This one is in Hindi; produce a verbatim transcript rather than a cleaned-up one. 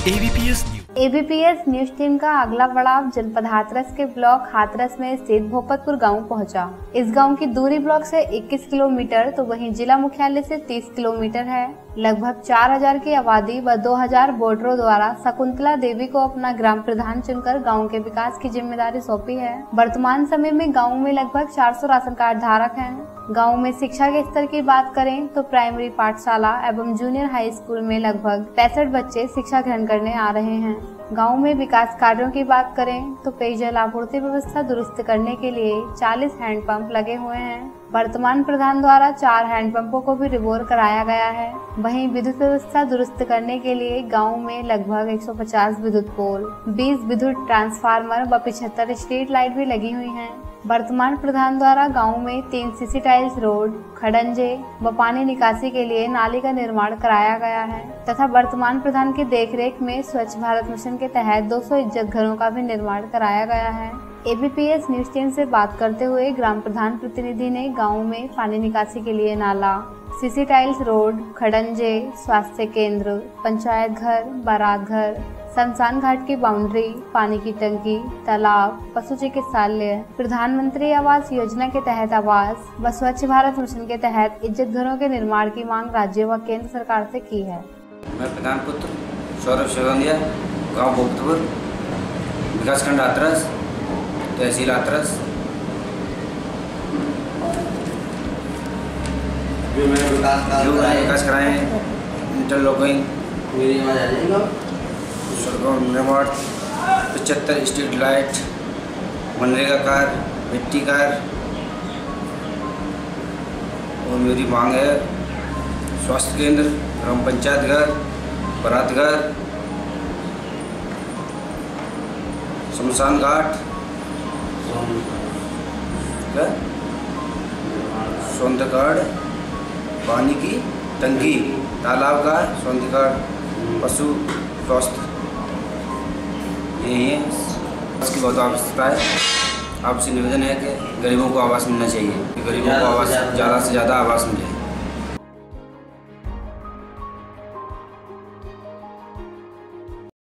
एबीपीएस एबीपीएस न्यूज टीम का अगला पड़ाव जनपद हाथरस के ब्लॉक हाथरस में स्थित भोपतपुर गांव पहुंचा। इस गांव की दूरी ब्लॉक से इक्कीस किलोमीटर तो वहीं जिला मुख्यालय से तीस किलोमीटर है। लगभग चार हज़ार की आबादी व दो हज़ार वोटरों द्वारा शकुंतला देवी को अपना ग्राम प्रधान चुनकर गांव के विकास की जिम्मेदारी सौंपी है। वर्तमान समय में गांव में लगभग चार सौ राशन कार्ड धारक हैं। गांव में शिक्षा के स्तर की बात करें तो प्राइमरी पाठशाला एवं जूनियर हाई स्कूल में लगभग पैंसठ बच्चे शिक्षा ग्रहण करने आ रहे हैं। गांव में विकास कार्यों की बात करें तो पेयजल आपूर्ति व्यवस्था दुरुस्त करने के लिए चालीस हैंडपंप लगे हुए हैं। वर्तमान प्रधान द्वारा चार हैंडपंपों को भी रिबोर कराया गया है। वहीं विद्युत व्यवस्था दुरुस्त करने के लिए गांव में लगभग एक सौ पचास विद्युत पोल, बीस विद्युत ट्रांसफार्मर व पचहत्तर स्ट्रीट लाइट भी लगी हुई हैं। वर्तमान प्रधान द्वारा गांव में तीन सीसी टाइल्स रोड, खड़ंजे व पानी निकासी के लिए नाली का निर्माण कराया गया है तथा वर्तमान प्रधान की देखरेख में स्वच्छ भारत मिशन के तहत दो सौ इज्जत घरों का भी निर्माण कराया गया है। एबीपीएस न्यूज टीम से बात करते हुए ग्राम प्रधान प्रतिनिधि ने गांव में पानी निकासी के लिए नाला, सीसी टाइल्स रोड, खड़ंजे, स्वास्थ्य केंद्र, पंचायत घर, बारात घर, शमशान घाट की बाउंड्री, पानी की टंकी, तालाब, पशु चिकित्सालय, प्रधानमंत्री आवास योजना के तहत आवास व स्वच्छ भारत मिशन के तहत इज्जत घरों के निर्माण की मांग राज्य व केंद्र सरकार से की है। मैं प्रधान पुत्र सौरभ शेवंदिया, गाँव भोपतपुर, विकासखंड हाथरस, तहसील हाथरस। जो मैंने विकास कराए हैं, इंटरलॉकिंग, सड़कों निर्माण, पचहत्तर स्ट्रीट लाइट, मनरेगा कार, मिट्टी कार। और मेरी मांग है स्वास्थ्य केंद्र, ग्राम पंचायत घर, बारात घर, शमशान घाट, सौंदर्य कार्ड, पानी की टंकी, तालाब का सौंदर्य कार्ड, पशु स्वास्थ्य, यही है। इसकी बहुत आवश्यकता है। आपसे निवेदन है कि गरीबों को आवास मिलना चाहिए, गरीबों को आवास ज़्यादा से ज़्यादा आवास मिले।